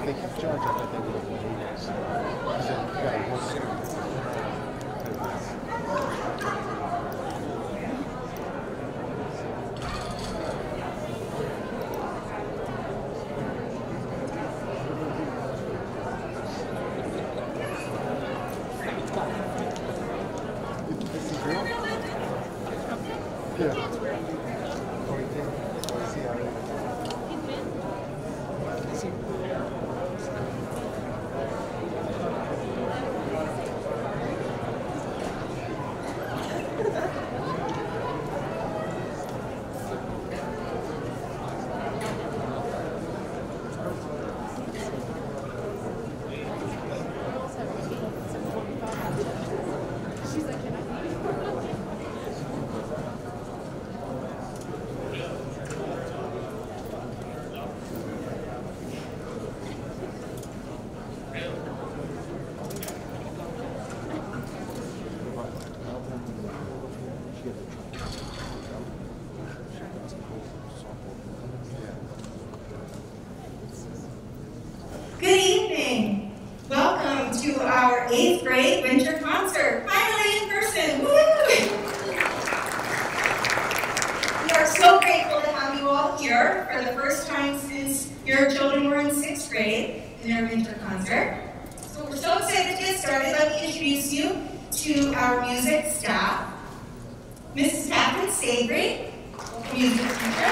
they kept charge, I thought they would have won EMS. He said, you got to work. Good evening. Welcome to our 8th grade winter concert, finally in person. Woo! We are so grateful to have you all here for the first time since your children were in 6th grade in their winter concert. So we're so excited to get started. Let me introduce you to our music staff. Mrs. Catherine Savory, music teacher.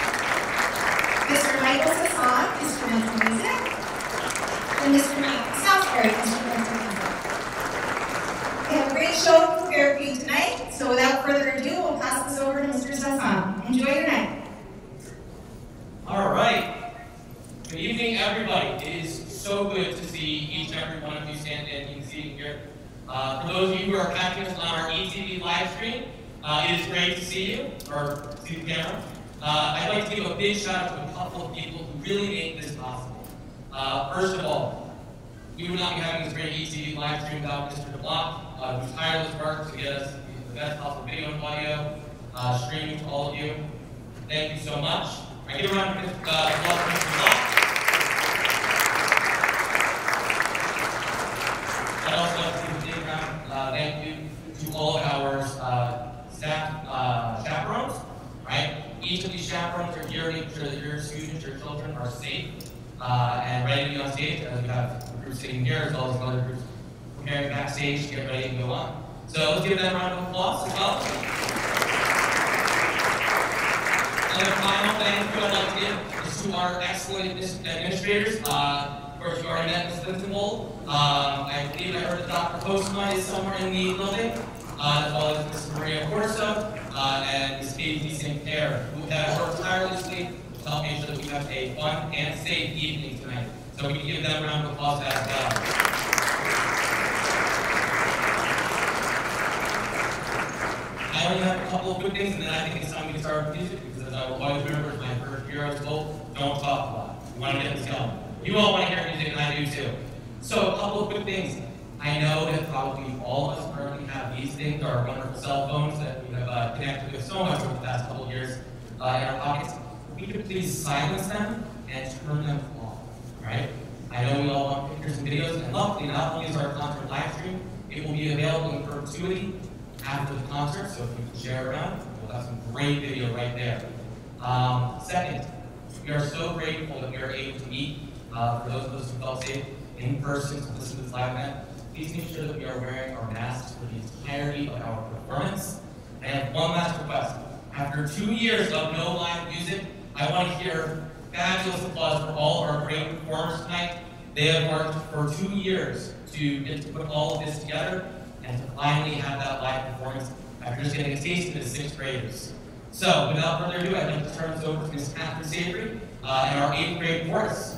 Mr. Michael Sasson, instrumental music. And Mr. Mike Salisbury, instrumental music. We have a great show prepared for you tonight, so without further ado, we'll pass this over to Mr. Sasson. Enjoy your night. All right. Good evening, everybody. It is so good to see each and every one of you standing here. For those of you who are catching us on our ETV live stream, it is great to see you, or see the camera. I'd like to give a big shout out to a couple of people who really make this possible. First of all, we would not be having this great ETV live stream without Mr. DeBlanc, whose tireless work to get us the best possible video and audio streaming to all of you. Thank you so much. I give a round of applause for Mr. DeBlanc. I'd also like to give a big round thank you to all of our staff chaperones. Right? Each of these chaperones are here to make sure that your students, your children are safe and ready to be on stage, as we have groups sitting here as well as other groups preparing backstage to get ready to go on. So let's give them a round of applause as well. And the final thank you I'd like to give is to our excellent administrators. Of course, you already met Ms. Lintonwold. I believe I heard that Dr. Postma is somewhere in the building, as well as Ms. Maria Corso and Ms. Daisy St. Clair, who have worked tirelessly to help make sure that we have a fun and safe evening tonight. So we can give them a round of applause as well. I only have a couple of good things, and then I think it's time we can start with music, because as I will always remember, my first year at school, don't talk a lot. We want to get this going. You all want to hear music, and I do too. So a couple of quick things. I know that probably all of us currently have these things, our wonderful cell phones that we have connected with so much over the past couple of years in our pockets. If we could please silence them and turn them off, right? I know we all want pictures and videos, and luckily, not only is our concert live stream, it will be available in perpetuity after the concert, so if you can share around, we'll have some great video right there. Second, we are so grateful that we are able to meet, for those of us who felt safe, in person to listen to this live event. Please make sure that we are wearing our masks for the entirety of our performance. I have one last request. After 2 years of no live music, I want to hear fabulous applause for all of our great performers tonight. They have worked for 2 years to get to put all of this together and to finally have that live performance after just getting a taste of it as 6th graders. So, without further ado, I'd like to turn this over to Ms. Catherine Savory and our 8th grade chorus.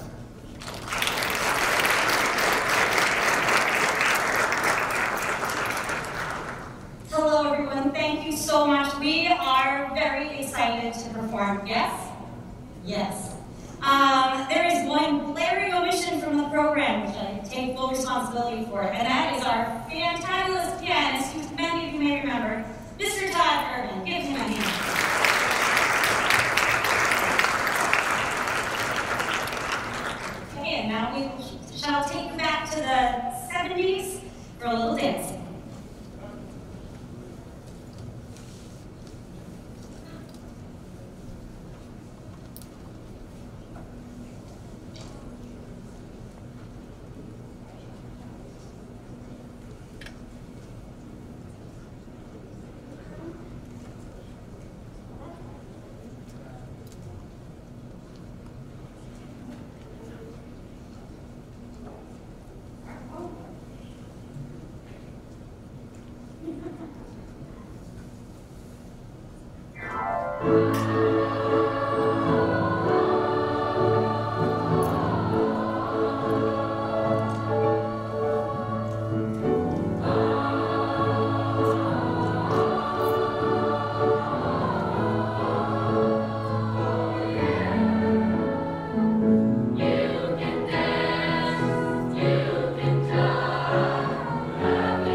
Hello everyone, thank you so much. We are very excited to perform. Yes? Yes. There is one glaring omission from the program, which I take full responsibility for, and that is our fantabulous pianist, who many of you may remember, Mr. Todd Urban. Give him a hand. Okay, and now we shall take you back to the 70s for a little dance.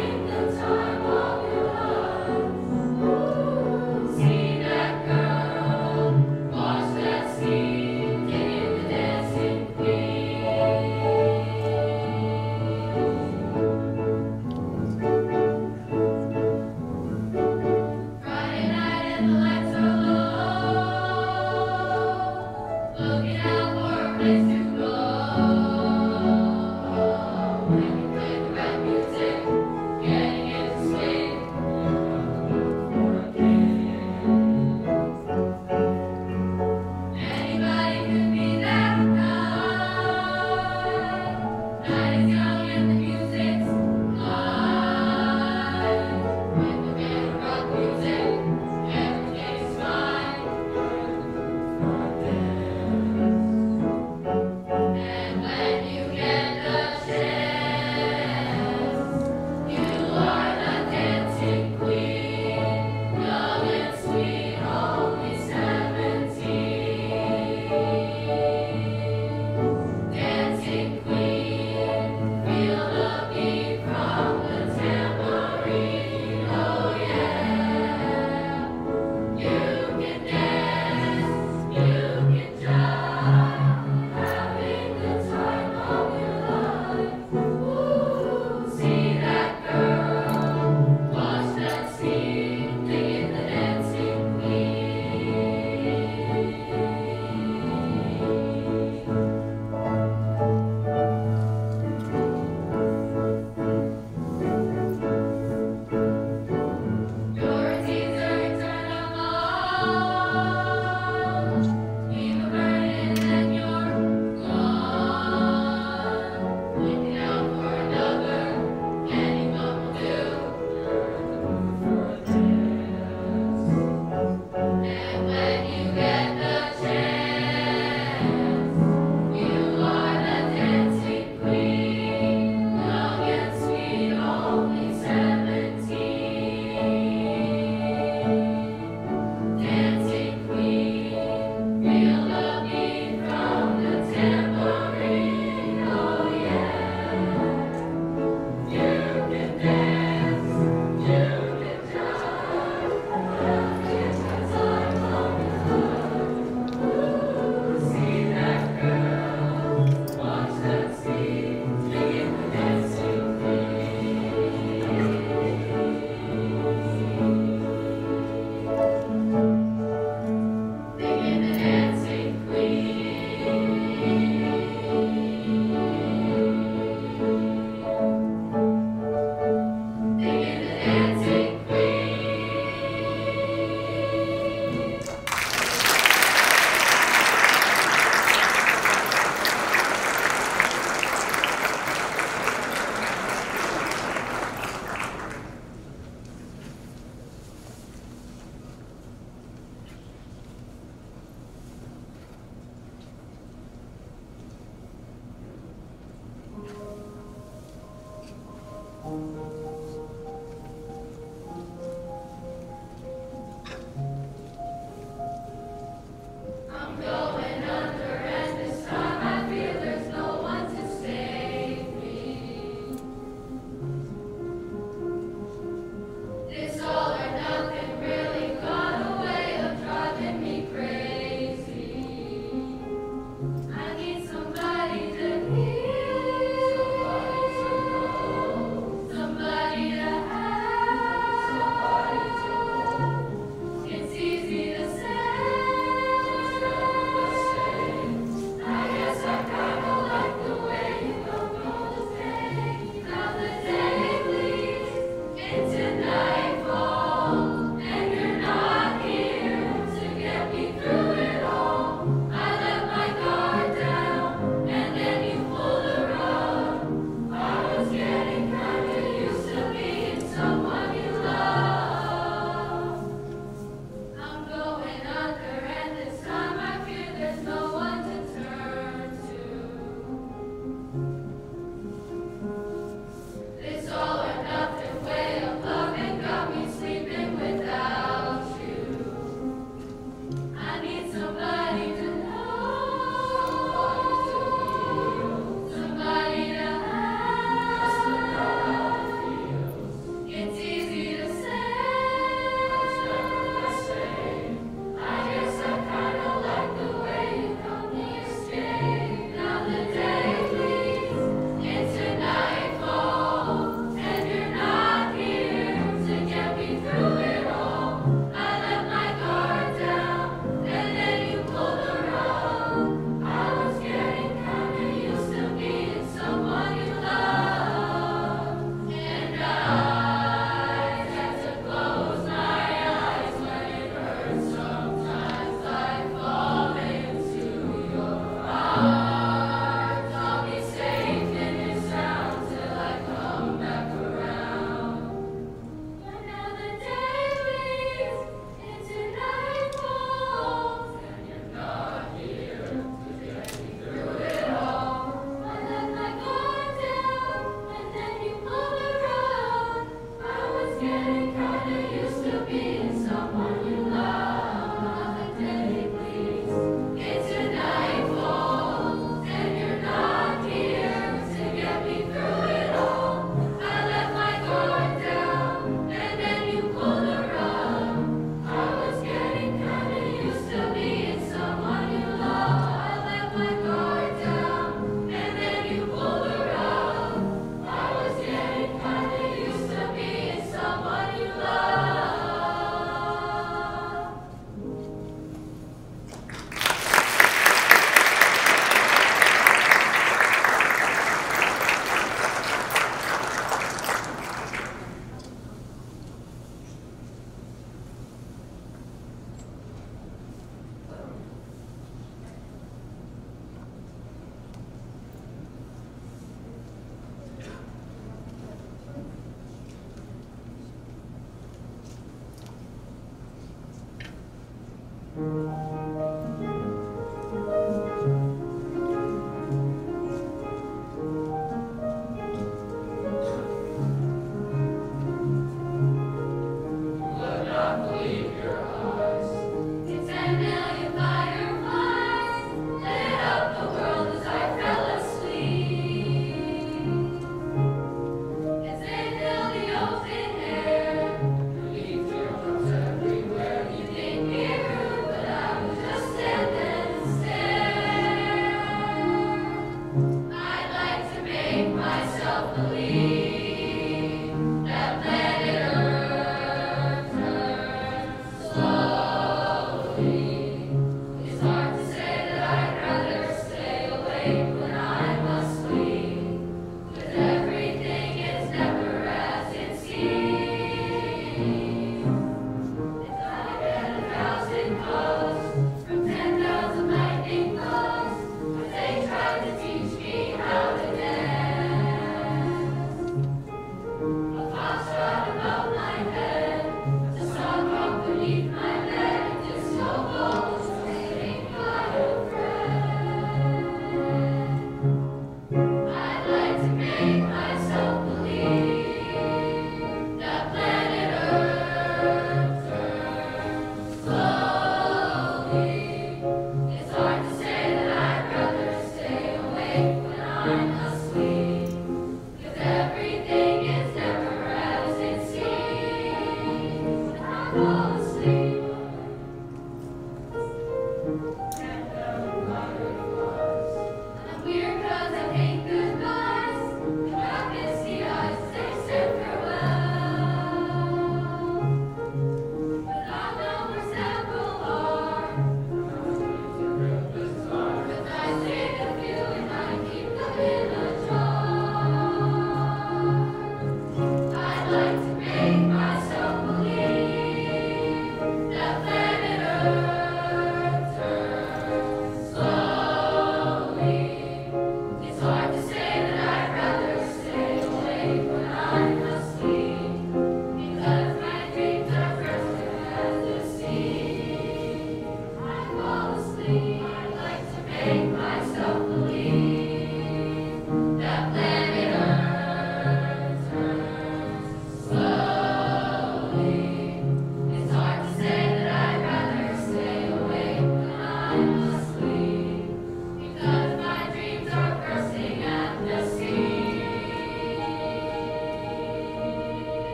See that girl.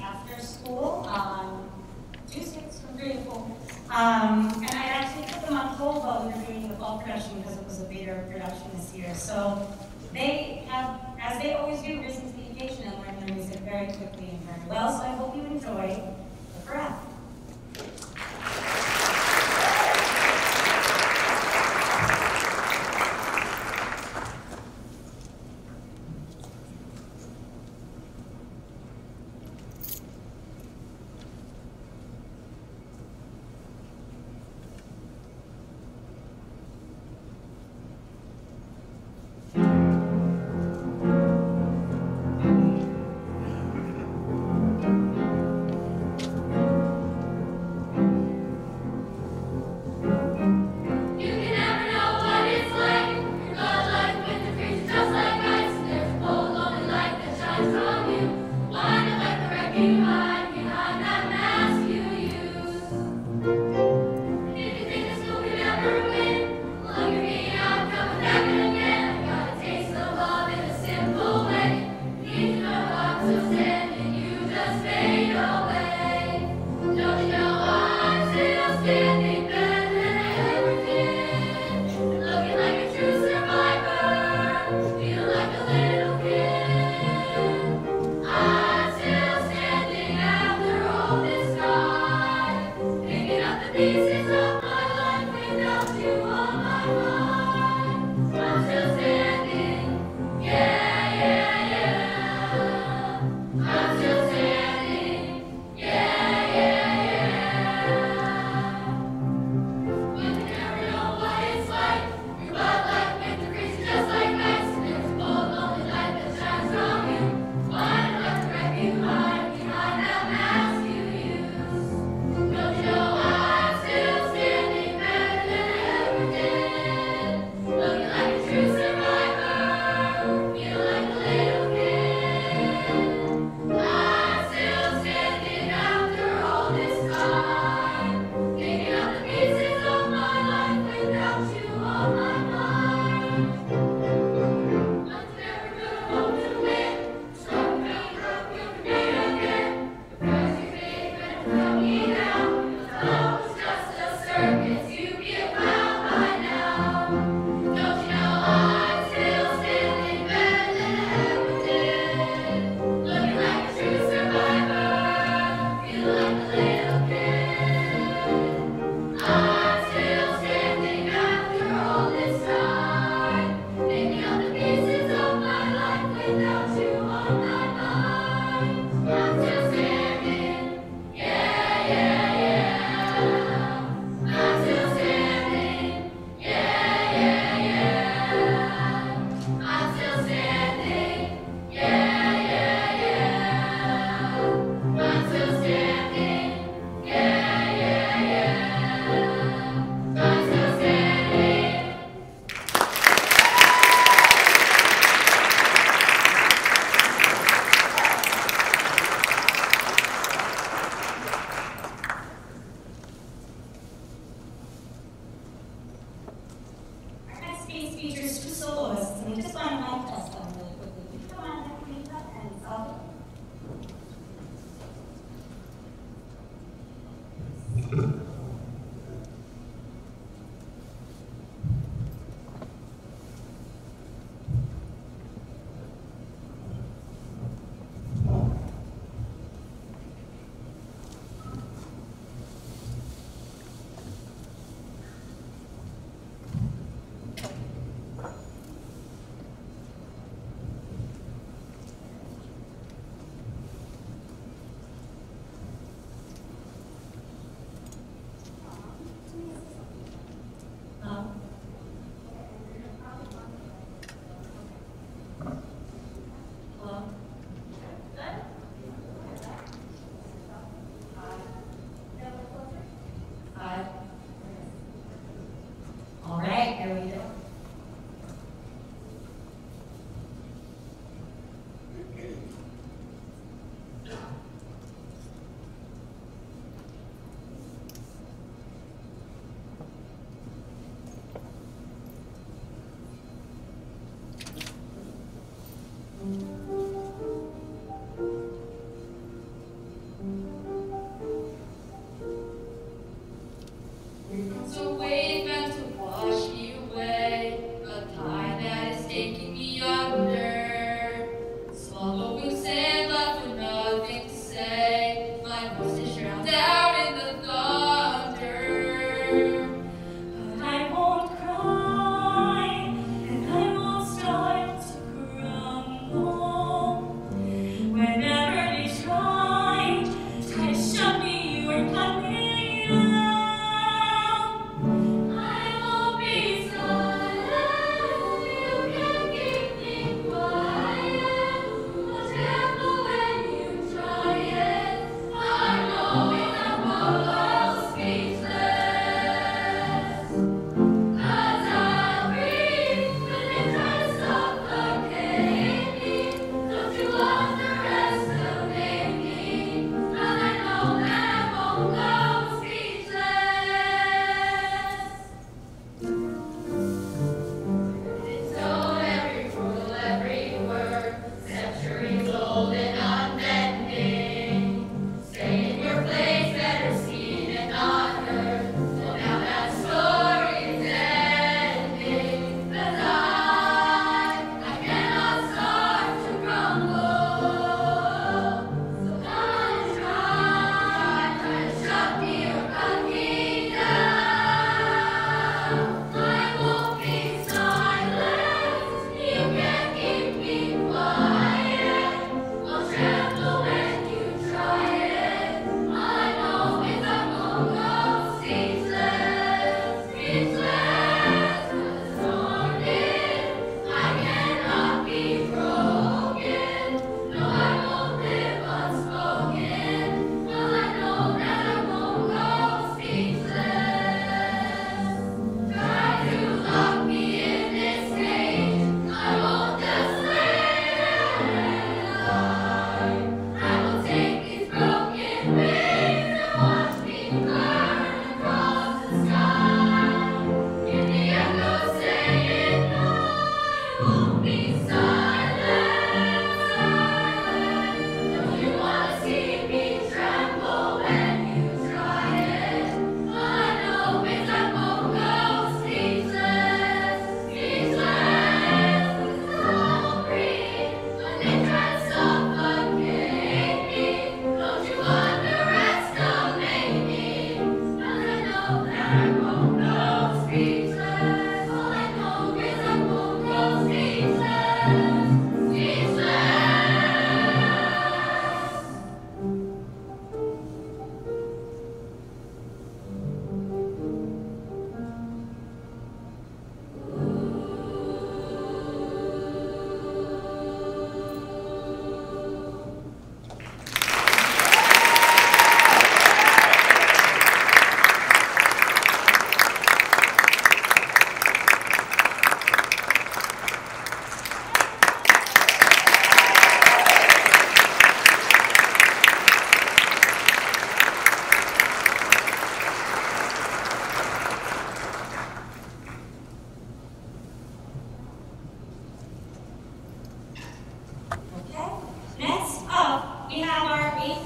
after school on Tuesdays from 3 to 4. And I actually put them on hold while we were doing the fall production because it was a bigger production this year. So they have, as they always do, risen to the occasion and learned their music very quickly and very well. So I hope you enjoy the breath.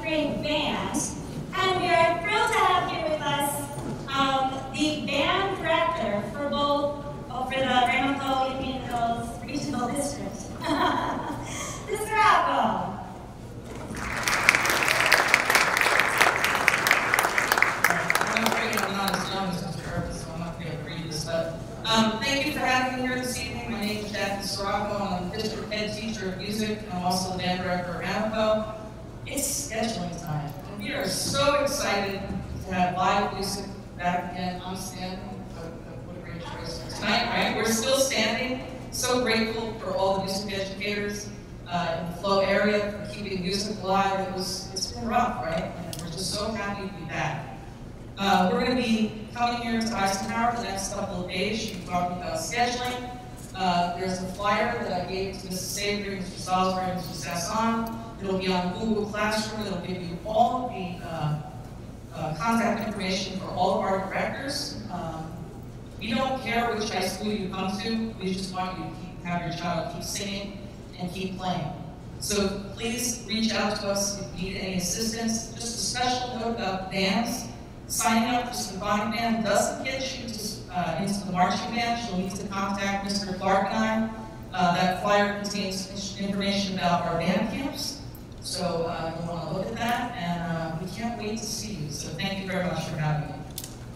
string band. And we are thrilled to have here with us the band director for for the Ramapo Indian Hills Regional District, Mr. Apple. I'm afraid I'm not as young as Mr. Irvin, so I'm not going to be able to read this, but thank you for having me here this evening. My name is Jackie Sirocco, and I'm the district head teacher of music. I'm also the band director of Ramapo. It's scheduling time, and we are so excited to have live music back again. I'm standing. What a great choice tonight, right? We're still standing. So grateful for all the music educators in the Flow area for keeping music alive. It's been rough, right? And we're just so happy to be back. We're going to be coming here to Eisenhower the next couple of days. She'll be talking about scheduling. There's a flyer that I gave to Mrs. Savory, Mr. Salisbury, and Mr. Sasson. It'll be on Google Classroom. It'll give you all the contact information for all of our directors. We don't care which high school you come to. We just want you to have your child keep singing and keep playing. So please reach out to us if you need any assistance. Just a special note about bands. Signing up for symphonic band doesn't get you into the marching band. You'll need to contact Mr. Clark and I. That flyer contains information about our band camps. So you'll want to look at that, and we can't wait to see you. So thank you very much for having me.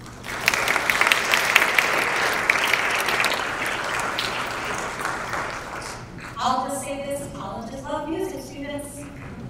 I'll just say this, colleges love music, students.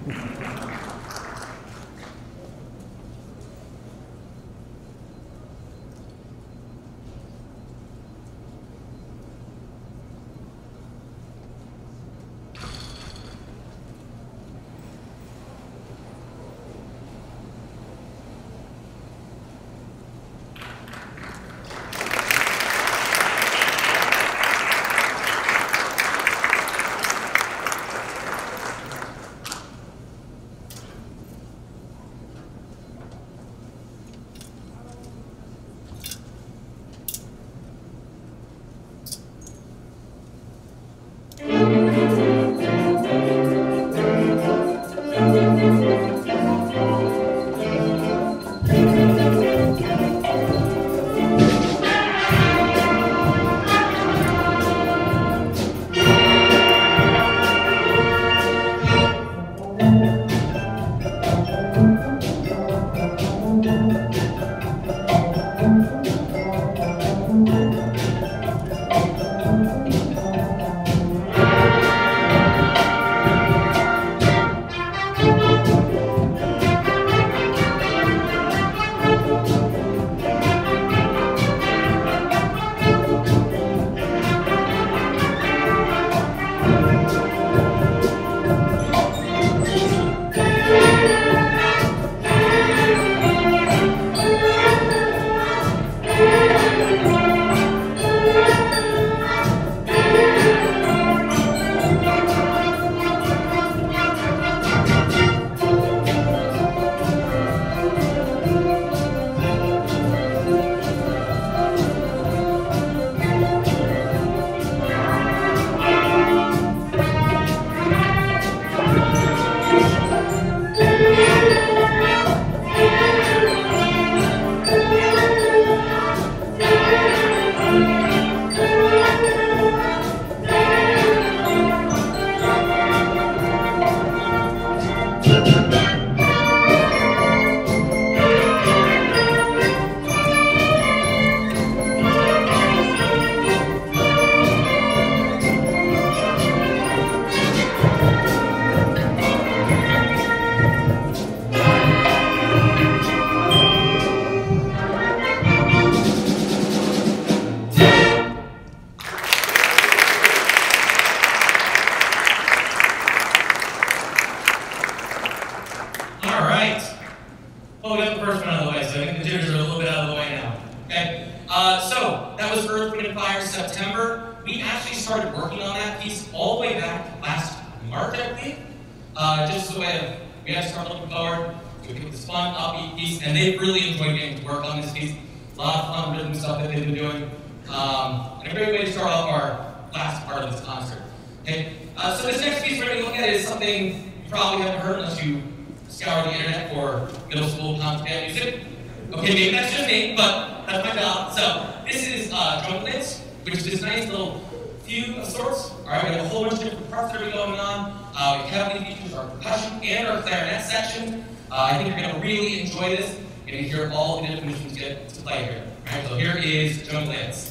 So that was Earth, Wind, and Fire September. We actually started working on that piece all the way back last March, I believe. Just as a way of, we had to start looking forward to this fun, upbeat piece, and they've really enjoyed getting to work on this piece. A lot of fun rhythm stuff that they've been doing. And a great way to start off our last part of this concert. Okay? So this next piece we're going to look at is something you probably haven't heard unless you scour the internet for middle school band music. Okay, maybe that's just me, but that's my job. So this is drum kits, which is this nice little fugue of sorts. All right, we have a whole bunch of different parts that are going on. We heavily features our percussion and our clarinet section. I think you're going to really enjoy this. You're going to hear all the different musicians get to play here. All right, so here is drum kits.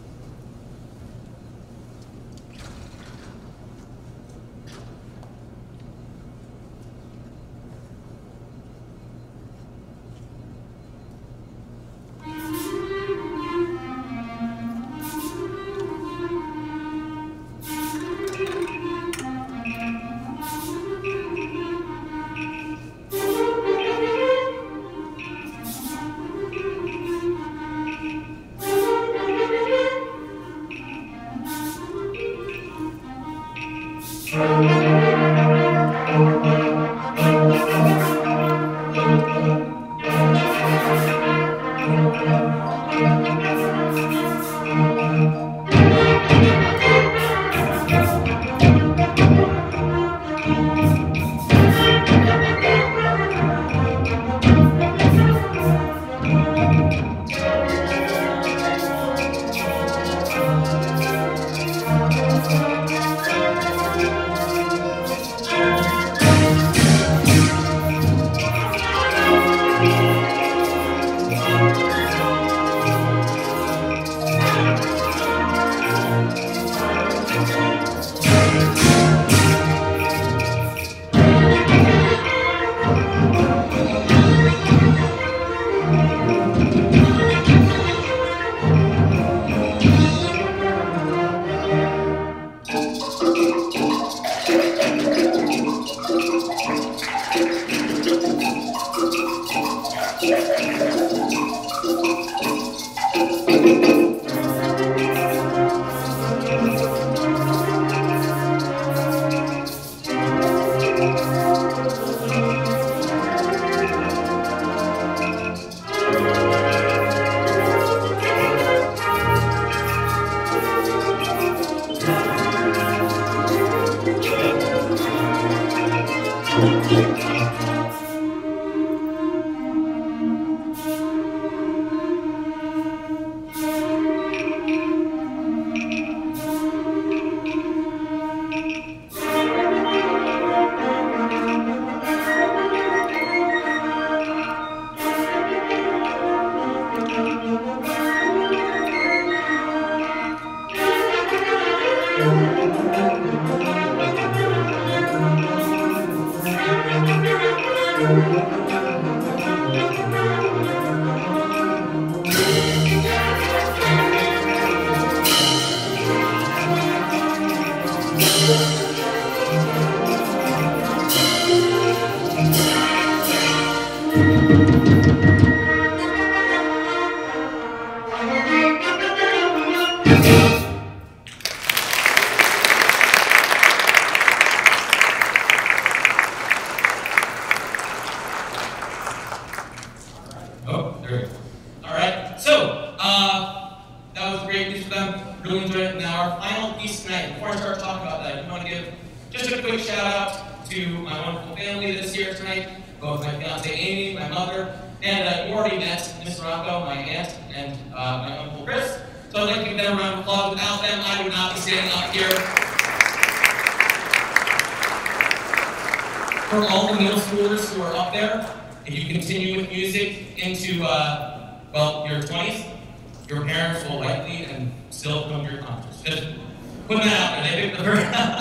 For all the middle schoolers who are up there, if you continue with music into, well, your 20s, your parents will likely and still come to your concerts. Just putting that out there. They picked the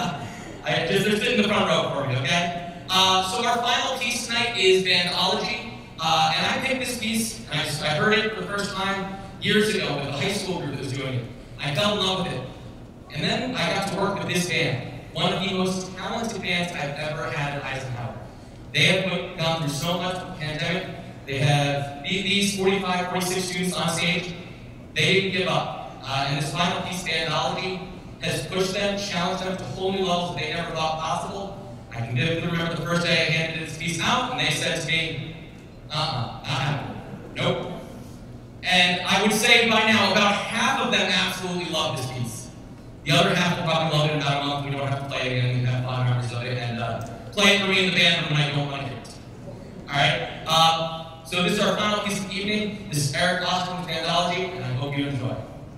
they're sitting in the front row for me, okay? So our final piece tonight is Bandology. And I picked this piece, and I heard it for the first time years ago with a high school group that was doing it. I fell in love with it. And then I got to work with this band, one of the most talented bands I've ever had at Eisenhower. They have gone through so much with the pandemic. They have these 45, 46 students on stage. They didn't give up. And this final piece, Bandology, has pushed them, challenged them to whole new levels that they never thought possible. I can vividly remember the first day I handed this piece out, and they said to me, not happening. Nope. And I would say by now, about half of them absolutely love this piece. The other half will probably love it in about a month. We don't have to play it again. We have 5 members of it, and play it for me in the band when I don't like it. So this is our final piece of the evening. This is Eric Austin's Anthology, and I hope you enjoy.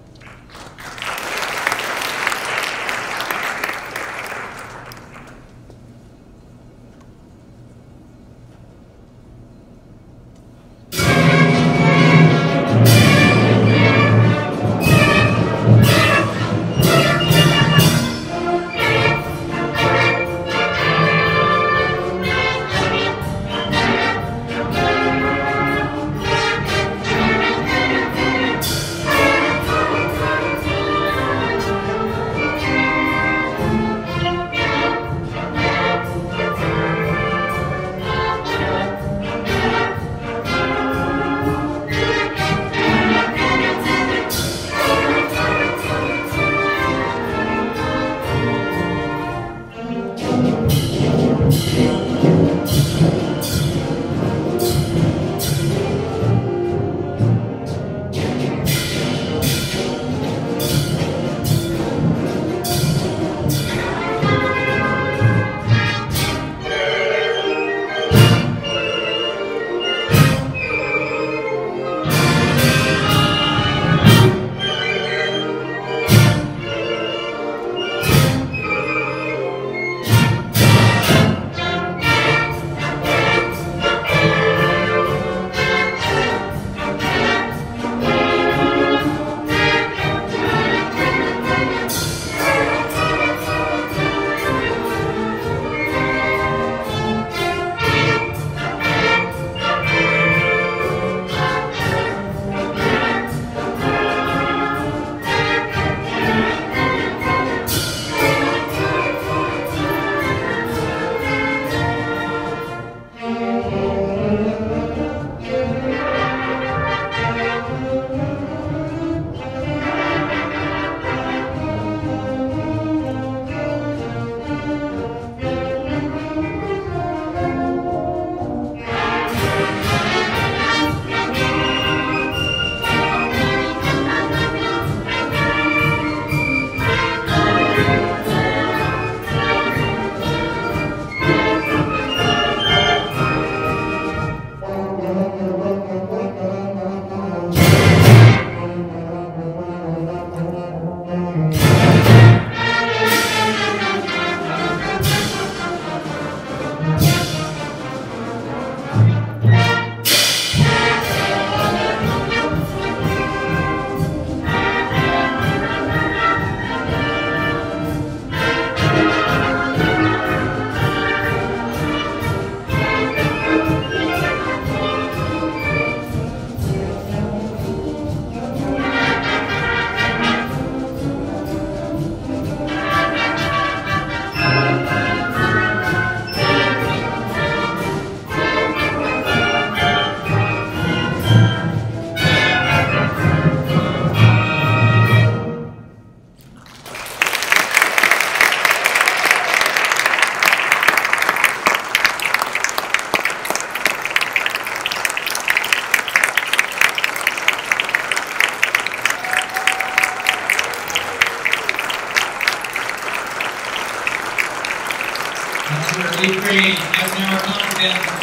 That's your 8th grade Eisenhower Conference for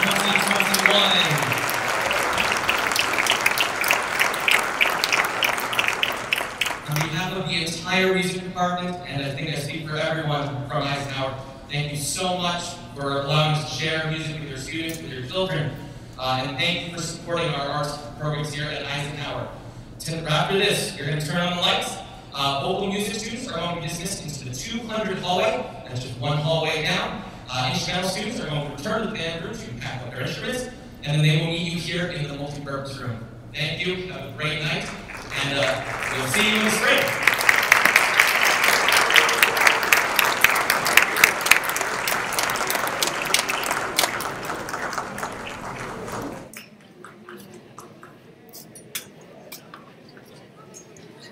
2021. On behalf of the entire music department, and I think I speak for everyone from Eisenhower, thank you so much for allowing us to share music with your students, with your children, and thank you for supporting our arts programs here at Eisenhower. After this, you're going to turn on the lights. Vocal music students are going to be dismissed into the 200 hallway. That's just one hallway down. Instrumental students are going to return to the band room to pack up their instruments, and then they will meet you here in the multi-purpose room. Thank you. Have a great night, and we'll see you in the spring.